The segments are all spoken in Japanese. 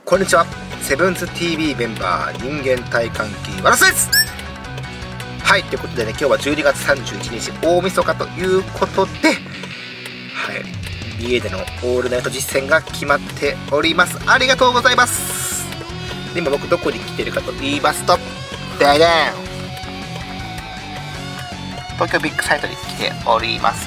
こんにちは。セブンズ TV メンバー人間体感記ワラスです。はい、ということでね、今日は12月31日大晦日ということで、はい、家でのオールナイト実践が決まっております。ありがとうございます。今僕どこに来てるかと言いますと、ダダーン、東京ビッグサイトに来ております。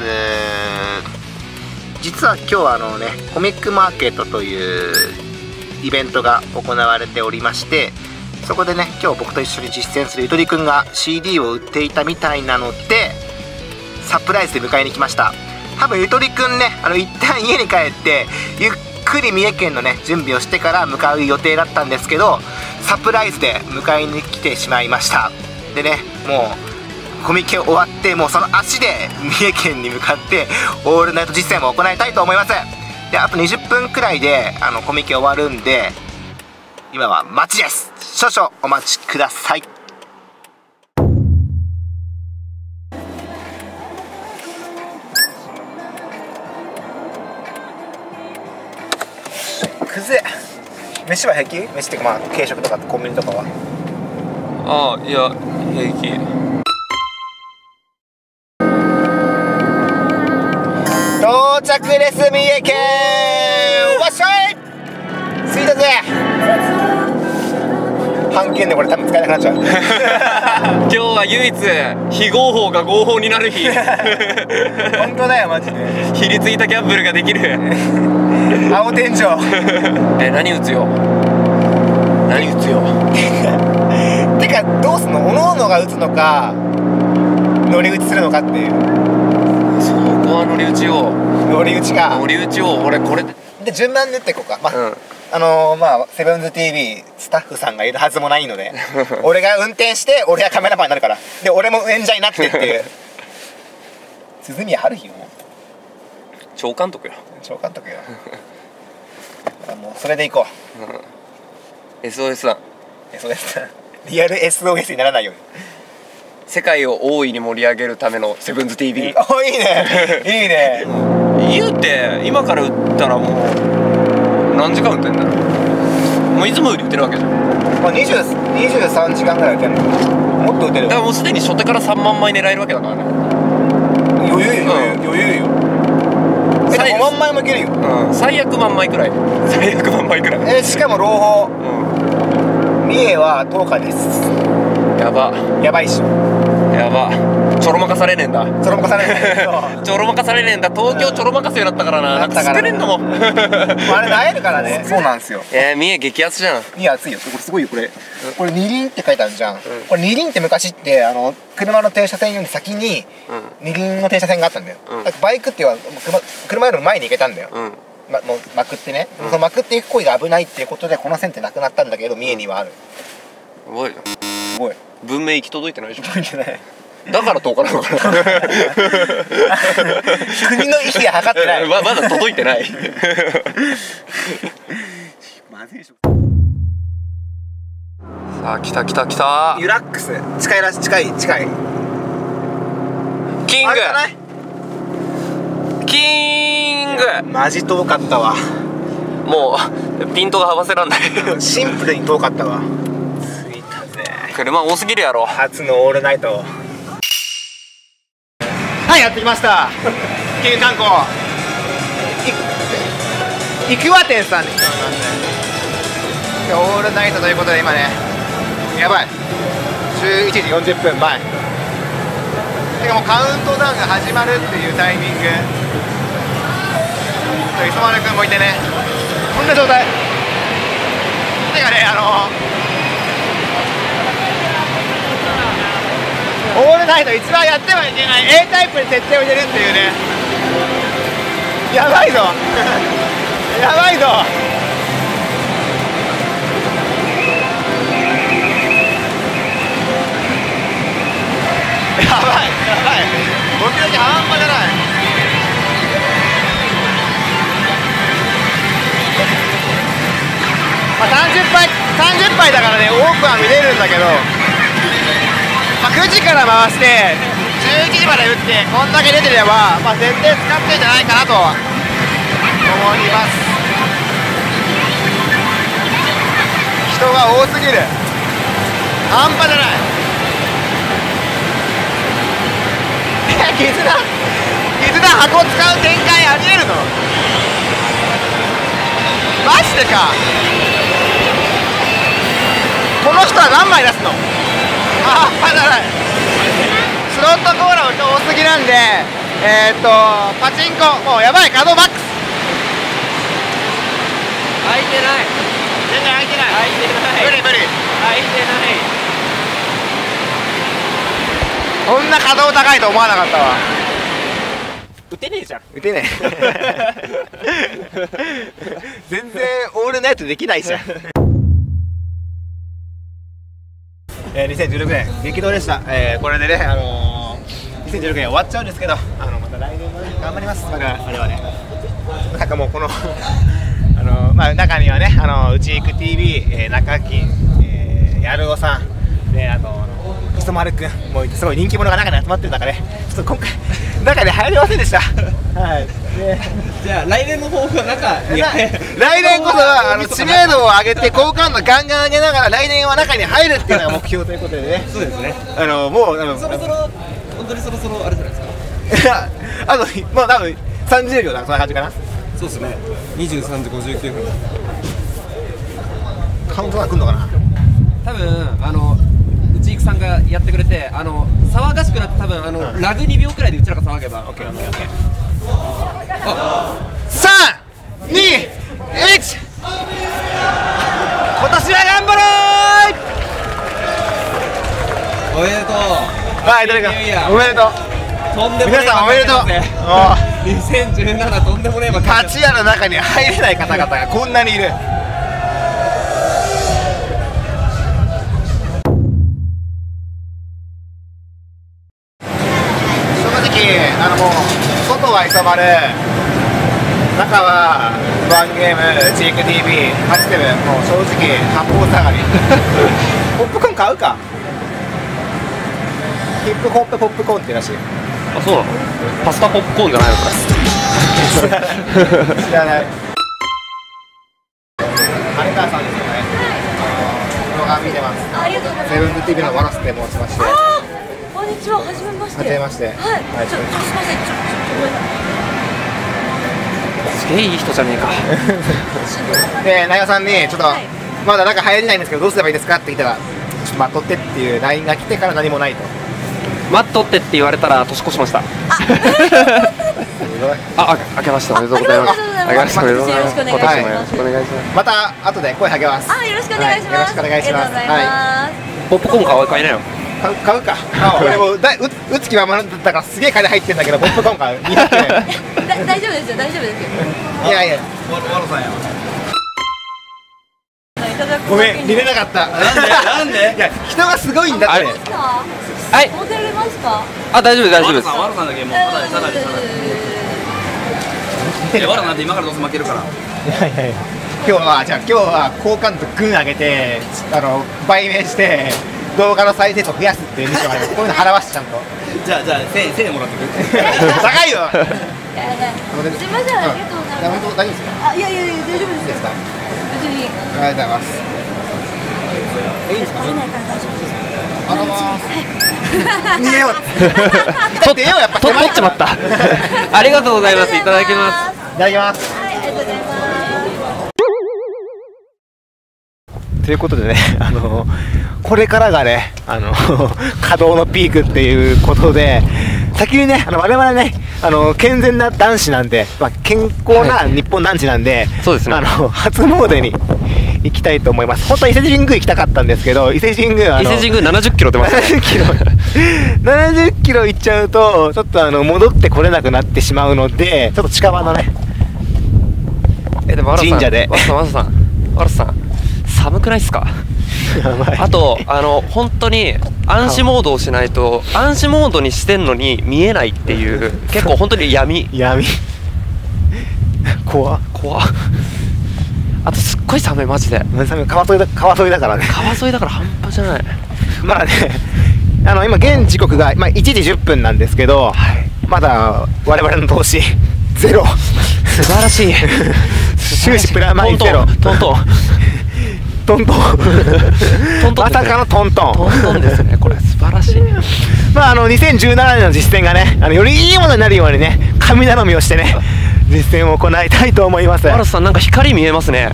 実は今日はコミックマーケットというイベントが行われておりまして、そこでね、今日僕と一緒に実践するゆとりくんが CD を売っていたみたいなので、サプライズで迎えに来ました。多分ゆとりくんね、一旦家に帰ってゆっくり三重県のね準備をしてから向かう予定だったんですけど、サプライズで迎えに来てしまいました。でね、もうコミケ終わって、もうその足で三重県に向かってオールナイト実践を行いたいと思います。で、あと20分くらいでコミケ終わるんで、今は待ちです。少々お待ちください。くぜ。飯は平気？飯っていうか、まあ軽食とかコンビニとかは。 ああ、いや平気。 到着です、三重県。わっしゃい、着いたぜ。半券でこれ多分使えなくなっちゃう。 今日は唯一非合法が合法になる日。 本当だよ、マジで。 ひりついたギャンブルができる。 青天井。 何打つよ。何打つよ。 てかどうすんの？おのおのが打つのか乗り打ちするのかっていう。 そこは乗り打ちを。 乗り打ちか。 乗り打ちを。俺これで順番に打っていこうか。まあ、セブンズ TV スタッフさんがいるはずもないので、俺が運転して俺がカメラマンになるから。で俺も演者になってっていう。鈴宮春日よ。 長監督よ。 長監督よ。もうそれでいこう。SOS だ。 SOS だ。リアル SOS にならないように。 世界を大いに盛り上げるためのセブンズ TV。 お、いいね。いいね。 言うて今から打ったらもう何時間打ってんだろう。もういつもより打ってるわけじゃん。 まあ23時間ぐらい打てるの。もっと打てる。 だからもうすでに初手から3万枚狙えるわけだからね。 余裕よ、余裕よ。5万枚もいけるよ。 最悪万枚くらい。最悪万枚くらい。 しかも朗報。三重は10日です。 やば。 やばいっしょ。 やば。ちょろまかされねえんだ。 ちょろまかされねえんだ。 ちょろまかされねえんだ。東京ちょろまかすようになったからな。なんか作れんのも。 あれなえるからね。そうなんですよ。 三重激アツじゃん。 三重熱いよ。これすごいよ、これ。これ二輪って書いてあるじゃん。これ二輪って昔って車の停車線より先に二輪の停車線があったんだよ。バイクっていうのは車よりも前に行けたんだよ。もうまくってね。そのまくっていく行為が危ないっていうことでこの線ってなくなったんだけど、三重にはある。 すごいじゃん。 すごい。 文明行き届いてないでしょ。 届いてない。 だから10日なのかな。 国の意思が測ってない。 まだ届いてない。 まずいでしょ。 さあ来た来た来た。 ユラックス近いらしい。近い。 キング。キング。 マジ遠かったわ。 もうピントが合わせらんない。 シンプルに遠かったわ。着いたぜ。 車多すぎるやろ。 初のオールナイト。はい、やってきました。県観光いくわ店さんに来ておりますね。オールナイトということで今ね、やばい、11時40分前。てかもうカウントダウンが始まるっていうタイミング。磯丸くんもいてね、こんな状態。てかね、オールナイト一番やってはいけない A タイプに設定を入れるっていうね。やばいぞ。やばいぞ。やばいドキドキ半端じゃない。まあ30杯だからね、多くは見れるんだけど、9時から回して11時まで打ってこんだけ出てれば、設定使ってんじゃないかなと思います。 人が多すぎる。半端じゃない。絆箱使う展開ありえるの？マジでか。この人は何枚出すの？半端じゃない。スロットコーラも人多すぎなんで、パチンコもうやばい、稼働マックス。 開いてない。 全然開いてない。 開いてない。 無理無理。 開いてない。 こんな稼働高いと思わなかったわ。 打てねえじゃん。 打てねえ。全然オールナイトできないじゃん。2016年激動でした。これでね、2016年終わっちゃうんですけど、また来年もね頑張ります。だからあれはね、なんかもうこの中にはね、うちいく TV、中金、やるおさんで、磯丸くんもうすごい人気者が中に集まってる中で、ちょっと今回中に入れませんでした。はい。 じゃあ来年の抱負は来年こそは知名度を上げて好感度ガンガン上げながら来年は中に入るっていうのが目標ということでね。 そうですね。 もうそろそろ本当にそろそろあれじゃないですか。 もう多分30秒だ、そんな感じかな。 そうですね。23時59分。 カウントが来るのかな。 多分内育さんがやってくれて、騒がしくなって多分ラグ2秒くらいでうちらが騒げば。オッケーオッケーオッケー。 3、2、1。今年は頑張ろう。 おめでとう。 はい、誰かおめでとう。 とんでもねえ。 皆さんおめでとう。 2017とんでもねえ。 立ち屋の中に入れない方々がこんなにいる。もう外は磯丸、中はワンゲーム、チーク TV、ハチセブン、もう正直八方下がり。ポップコーン買うか。ヒップホップポップコーンってらしい。 あ、そうなの？パスタポップコーンじゃないのか。 知らない。羽川さんですよね。動画見てます。 ありがとうございます。 セブン TV のワラスって申しまして。 こんにちは、はじめまして。 はじめまして。 はい。すみません、ごめんなさい。 すげえいい人じゃねえか。 で、内容さんにちょっと、まだ中入れないんですけどどうすればいいですかって言ったら、ちょっと待っとってっていう LINE が来てから何もないと。 待っとってって言われたら年越しました。明けましておめでとうございます。明けましておめでとうございます。今年もよろしくお願いします。 また後で声かけます。 よろしくお願いします。 よろしくお願いします。 ポップコーン買いなよ。 買うか。俺もうつきままだったからすげえ金入ってんだけどポップコーン買う。 大丈夫ですよ、大丈夫ですよ。 いやいや。ごめん、見れなかった。なんで？いや、人がすごいんだって。 はい。モデルれますか？ あ、大丈夫です、大丈夫です。 ワロさんだけもうただでワロなんて今からどうせ負けるから。 いや今日は好感度グン上げて倍命して動画の再生数を増やすっていうミッションがあります。こういうの払わしてちゃんと。 じゃあ1000円もらってくれ。 高いよ。 すみません、ありがとうございます。 大丈夫ですか？ いや大丈夫ですか？別に。 ありがとうございます。いいですか？ 食べないから大丈夫です。 逃げよう。取ってよ、やっぱ取っちまった。ありがとうございます。いただきます。 いただきます。 はい、ありがとうございます。 ということでね、これからがね、稼働のピークっていうことで、先にね、我々ね、健全な男子なんで、健康な日本男児なんで、 そうですね。 初詣に行きたいと思います。本当は伊勢神宮行きたかったんですけど、伊勢神宮 70キロ出ます。 70キロ行っちゃうとちょっと戻ってこれなくなってしまうので、ちょっと近場のねでも神社で。 ワラさん寒くないっすか？あと本当に暗視モードをしないと、暗視モードにしてんのに見えないっていう結構本当に闇怖っ。 あとすっごい寒い、マジで。 川沿いだからね。 川沿いだから半端じゃない。 まだね、今現時刻が1時10分なんですけど、まだ我々の投資ゼロ。 素晴らしい。 収支プラマイゼロ。 トントン。 トントンまさかのトントントントンですね。これ素晴らしい。 まあ2017年の実践がねよりいいものになるようにね神頼みをしてね実践を行いたいと思います。 アラスさんなんか光見えますね。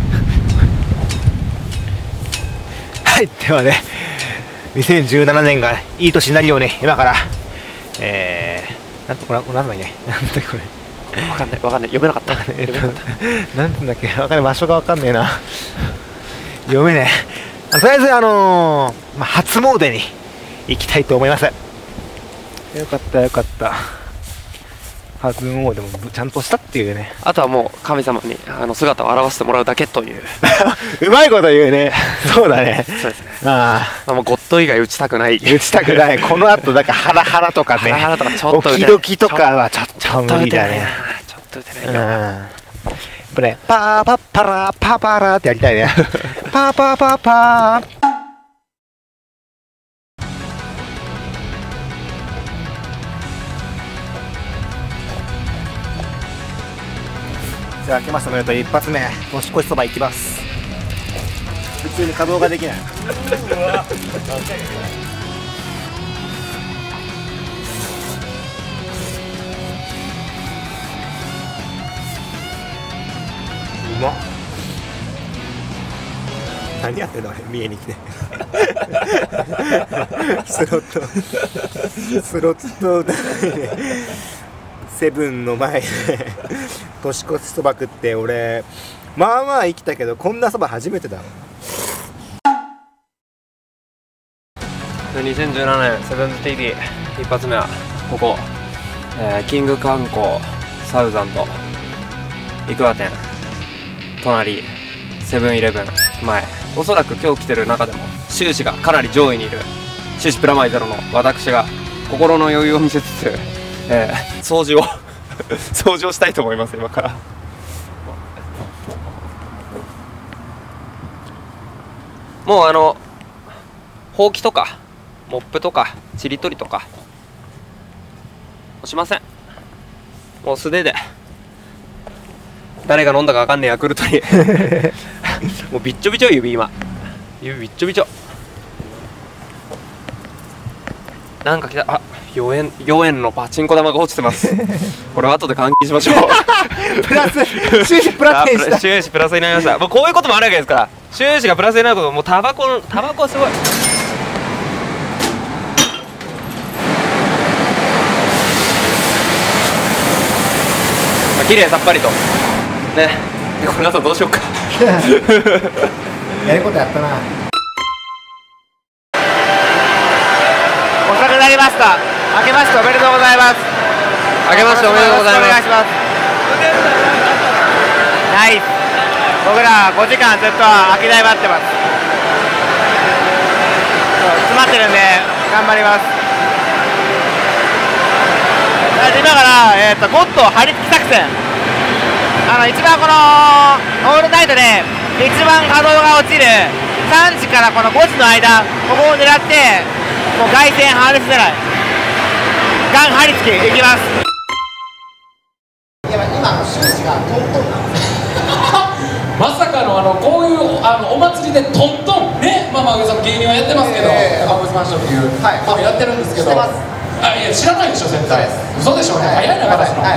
はい、ではね2017年がいい年になるように今からなんとこれなんだいねなんだこれわかんない読めなかったなんていうんだっけわかんない場所がわかんねえな読めねえ。とりあえず初詣に行きたいと思います。よかったよかった。初詣もちゃんとしたっていうね。 あとはもう神様に姿を現してもらうだけといううまいこと言うね。そうだね。 そうですね。 もうゴッド以外打ちたくない。 打ちたくない。この後だからハラハラとかね、 ハラハラとかちょっとドキドキとかはちょっと無理だね。 ちょっと打てないよ。 これパーパッパラパーパーラってやりたいね。パーパーパーパー。じゃあ明けましておめでとう。一発目年越しそば行きます。普通に稼働ができない。うまっ。何やってんのあれ見えに来てスロットセブンの前で年越しそば食って俺まあまあ生きたけどこんなそば初めてだ。 2017年セブンズ TV 一発目はここ、キング観光サウザンドイクワ店隣セブンイレブン前、おそらく今日来てる中でも収支がかなり上位にいる収支プラマイゼロの私が心の余裕を見せつつ、掃除をしたいと思います今から。もうほうきとかモップとかちりとりとかしません。もう素手で誰が飲んだか分かんねえヤクルトにもうびっちょびちょ指びっちょびちょ。なんか来た。あ、4円のパチンコ玉が落ちてますこれは後で換金しましょうプラス収支プラスにした。 収支プラスになりました。もうこういうこともあるわけですから。収支がプラスになること、もうタバコはすごい。綺麗さっぱりとね。この後どうしようかやることやったな。遅くなりました。明けましておめでとうございます。 明けましておめでとうございます。 お願いします。ナイス。僕ら5時間ずっと空き台待ってます。詰まってるんで頑張ります。今からゴッド張り付き作戦。一番このオールナイトで一番稼働が落ちる3時からこの5時の間、ここを狙ってもう外線ハーレス狙いガン張り付きいきます。いや今収支がトントンなんですよまさかのこういうお祭りでトントンね、まあ上さん芸人はやってますけど、ハブスマッシュっていうのやってるんですけど、いや知らないでしょ絶対。嘘でしょ。早いな話すの。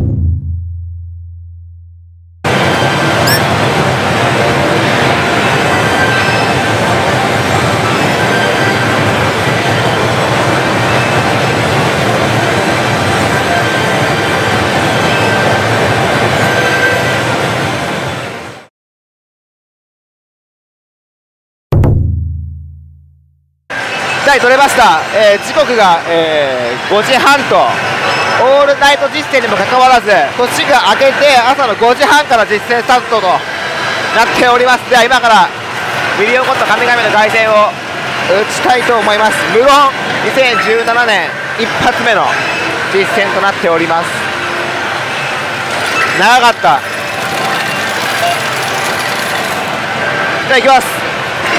取れました。時刻が、5時半とオールナイト実践にもかかわらず年が明けて朝の5時半から実践スタートとなっております。では今からミリオンゴッド神々の凱旋を打ちたいと思います。無言2017年一発目の実践となっております。長かった。じゃあ行きます。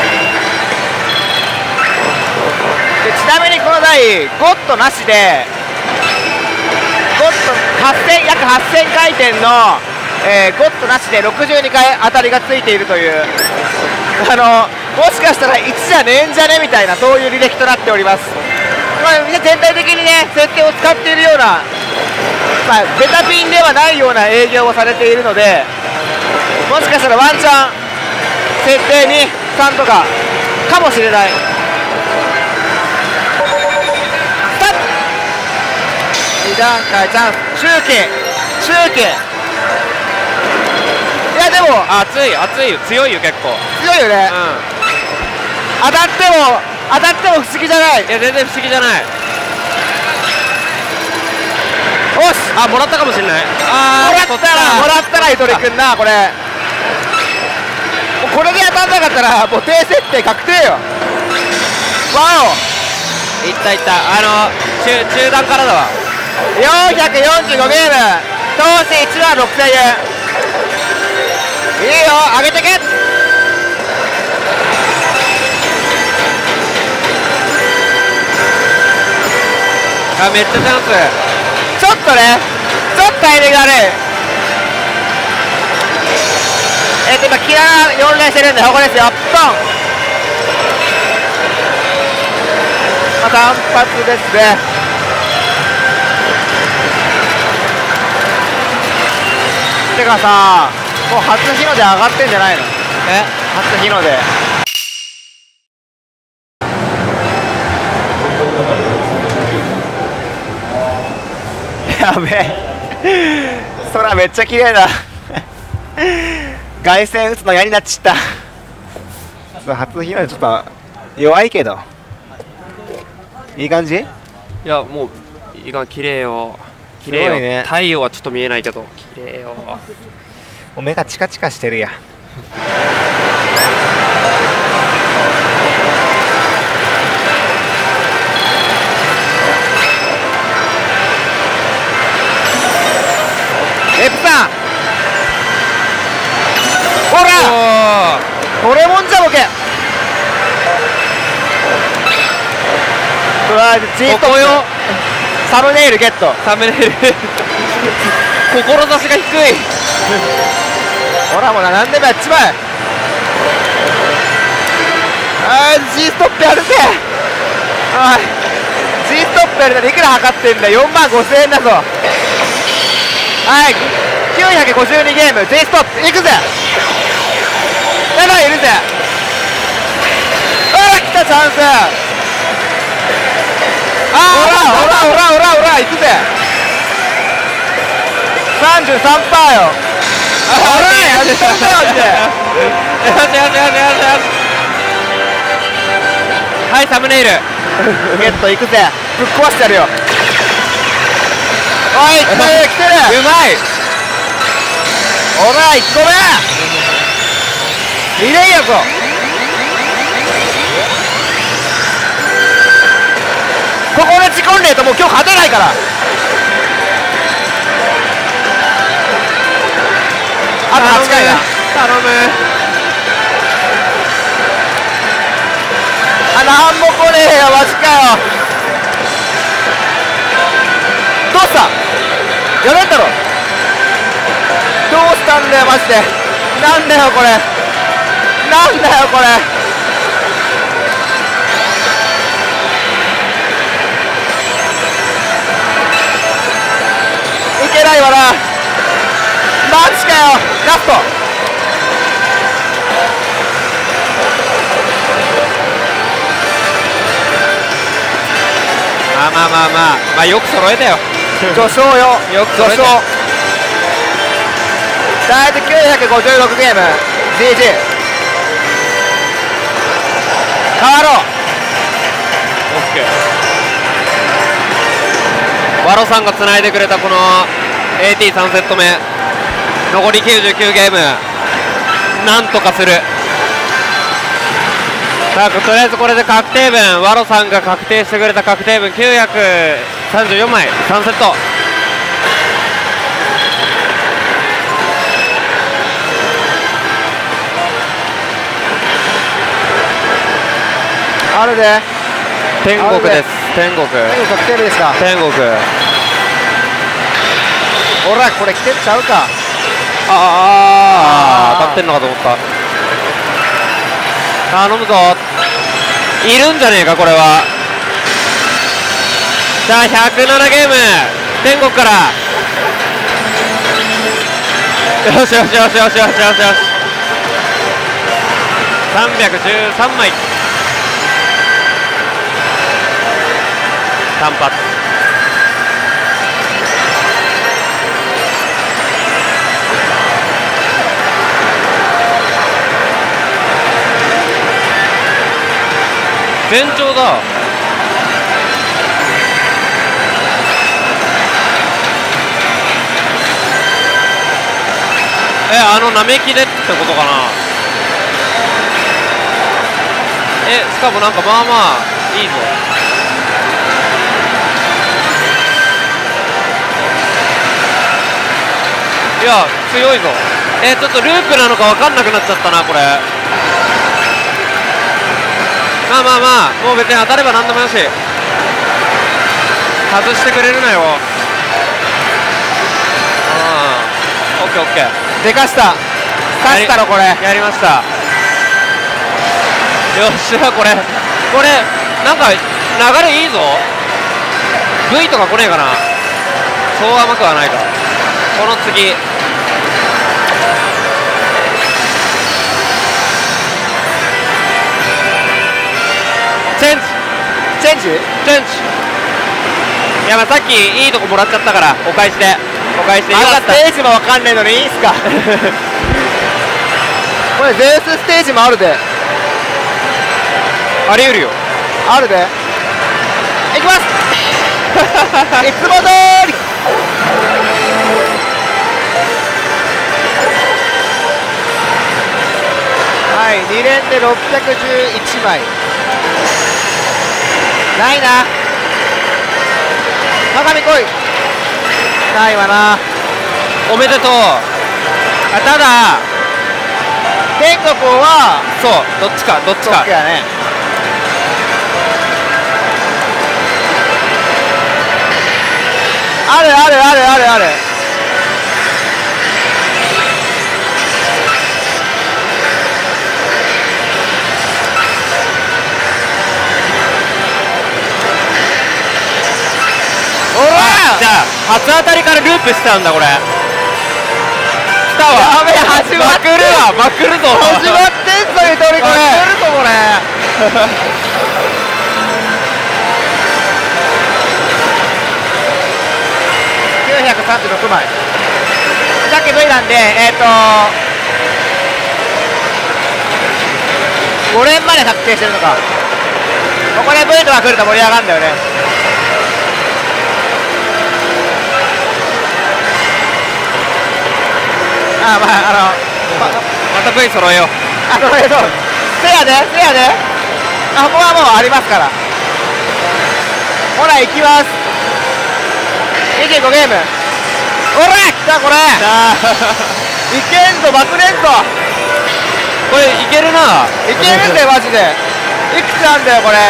ちなみにこの台ゴッドなしでゴッド約8000回転の、ゴッドなしで62回当たりがついているというもしかしたら1じゃねえんじゃねみたいな、そういう履歴となっております。みんな全体的にね設定を使っているような、ベタピンではないような営業をされているので、もしかしたらワンチャン設定に3とかかもしれない。2段階チャンス、周期いやでも熱いよ、強いよ、結構強いよね、当たっても不思議じゃない。 いや全然不思議じゃない。 よし、 もらったかもしれない。 もらったらゆとりくんな、これこれで当たんなかったらもう低設定確定よ。わお、 いった中段からだわ。 445ゲーム、投資1万6000円。いいよ、上げてけ。 めっちゃチャンス。 ちょっとタイミング悪い。今キラー4連してるんで、ここですよ、ポン。単発ですね。てかさ、もう初日の出上がってんじゃないの？初日の出。やべえ、空めっちゃ綺麗だ。凱旋打つの嫌になっちゃった。初日の出ちょっと弱いけどいい感じ。 いやもういいか、綺麗よ、綺麗よ、 ね、 太陽はちょっと見えないけど綺麗よ。 もう目がチカチカしてるや。エプさん、ほらこれもんじゃボケ。 ここよ、 サムネイルゲット。 サムネイル志が低い。 ほらもう何でもやっちまえ。G ストップやるぜ。G ストップやるでいくら測ってんだよ。4万5000円だぞ。はい、952ゲーム G ストップいくぜ。やばい、いるぜ。来たチャンス。ほらいくぜ。33%よ。ほらやってたんだよマジで。 はい、サムネイルゲットいくぜ。ぶっ壊してやるよ。おい、来てる。 うまい。 ほら1個目入れんやぞ。ここで事故んねえともう今日勝てないから。あと8回だ。 頼む。 なんも来ねえよ、マジかよ。どうしたやめんだろ。どうしたんだよマジで。なんだよこれ、なんだよこれ。いけないわな、マジかよ。ラストまあよく揃えたよ。 序章よ、 よく揃えた。 大体956ゲーム GG。 変わろう。 オッケー。ワロさんがつないでくれたこの AT3 セット目、残り99ゲームなんとかする。さあとりあえずこれで確定分、ワロさんが確定してくれた確定分934枚3セット。 あるで。 天国です。天国確定ですか。 天国。 ほらこれ来てっちゃうか。 当たってんのかと思った。 頼むぞ。いるんじゃねえかこれは。さあ107ゲーム天国から。よしよしよしよしよしよしよし。313枚単発。全長だ。なめきでってことかな。しかもなんかまあまあいいぞ。いや強いぞ。ちょっとループなのか分かんなくなっちゃったなこれ。まあまあまあもう別に当たれば何でもよし。外してくれるなよ。オッケーオッケー。でかした。勝ったろこれ。やりました。よっしゃこれなんか流れいいぞ。 V とか来ねえかな。そう甘くはないか。この次チェンジ。いやまあさっきいいとこもらっちゃったからお返しでよかった。ステージもわかんねえのにいいっすかこれゼウスステージもあるで。あり得るよ。あるで。いきますいつも通り。はい、2連で611枚ないな。鏡来い。ないわな。おめでとう。ただ天国はそうどっちかやね。ある。じゃあ初当たりからループしたんだこれ。来たわ。やべえ始まってるわ。まくるぞ。始まってんぞゆとりこれ。まくるぞこれ936枚。さっき V なんで5連まで確定してるのか。ここで V とか来ると盛り上がるんだよね。また V 揃えよう。揃えそう。せやで。ここはもうありますから。ほら行きます。25ゲーム。ほら来たこれいけんぞまくれんぞ。これいけるな。いけるんだよマジで。いくつなんだよこれ。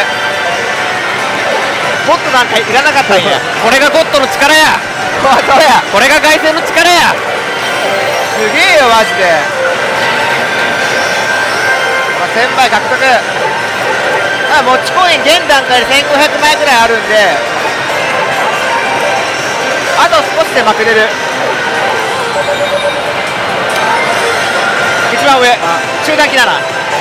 ゴッドなんかいらなかったんやこれがゴッドの力や。これが凱旋の力や。すげえよマジで。1000枚獲得。持ちコイン現段階で1500枚ぐらいあるんであと少しでまくれる。一番上中段機なら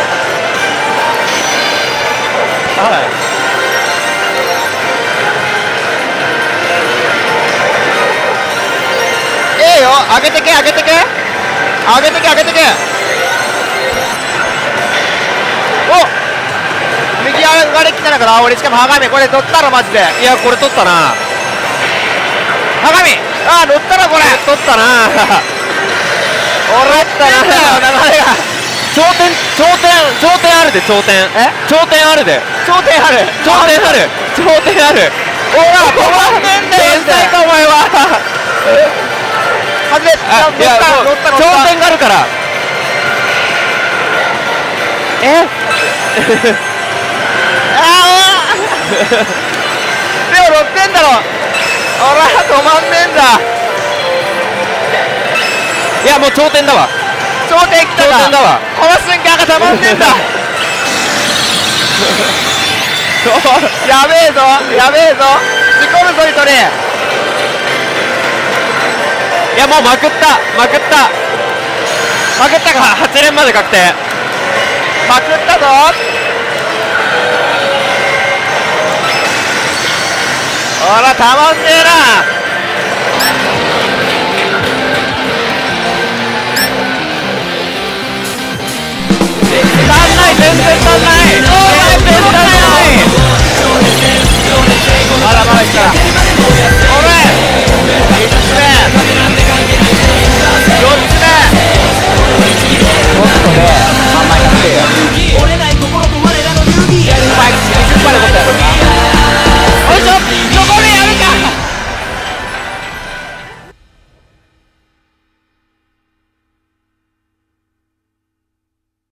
よ。上げてけお右上がりきたのかな俺。しかも鏡これ取ったろマジで。いやこれ取ったな鏡。乗ったろこれ。取ったな俺ったな流れが。頂点あるで。頂点あるで。ほら止まんねえんだよ。天才かお前は外れ。乗った頂点があるからでも乗ってんだろ。ほら止まんねえんだ。いやもう頂点だわ。頂点来たわ。この瞬間がたまんねえんだやべえぞやべえぞ、事故るぞリトル。 いやもうまくったまくったまくったか、8連まで確定。 まくったぞ。ほらたまんねえな。